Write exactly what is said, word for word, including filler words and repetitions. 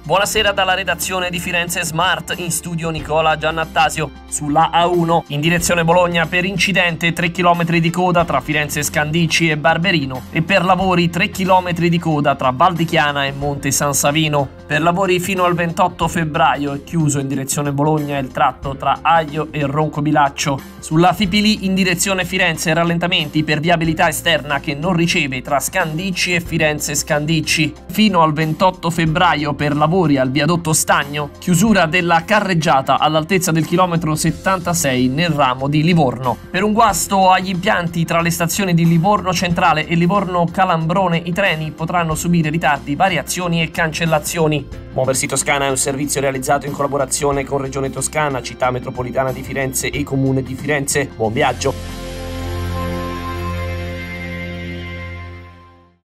Buonasera dalla redazione di Firenze Smart, in studio Nicola Giannattasio. Sulla A uno, in direzione Bologna, per incidente tre chilometri di coda tra Firenze Scandicci e Barberino e per lavori tre chilometri di coda tra Val di Chiana e Monte San Savino. Per lavori fino al ventotto febbraio è chiuso in direzione Bologna il tratto tra Aglio e Roncobilaccio. Sulla Fipili in direzione Firenze rallentamenti per viabilità esterna che non riceve tra Scandicci e Firenze Scandicci. Fino al ventotto febbraio per lavori al viadotto Stagno, chiusura della carreggiata all'altezza del chilometro settantasei nel ramo di Livorno. Per un guasto agli impianti tra le stazioni di Livorno Centrale e Livorno Calambrone i treni potranno subire ritardi, variazioni e cancellazioni. Muoversi Toscana è un servizio realizzato in collaborazione con Regione Toscana, Città Metropolitana di Firenze e Comune di Firenze. Buon viaggio!